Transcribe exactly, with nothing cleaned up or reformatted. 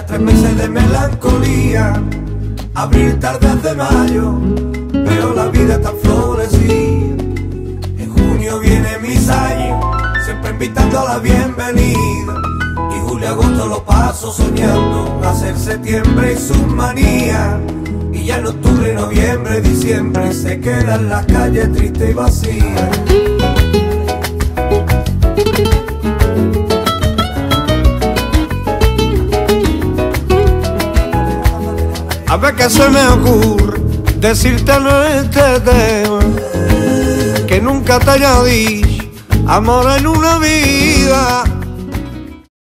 tres meses de melancolía, abril, tardes de mayo, pero la vida está florecida. En junio viene Misaña, siempre invitando a la bienvenida. Y julio, agosto lo paso soñando, hacer septiembre y sus manías. Y ya en octubre, noviembre, diciembre se quedan las calles tristes y vacías. A ver qué se me ocurre decirte en este tema, que nunca te haya dicho amor en una vida.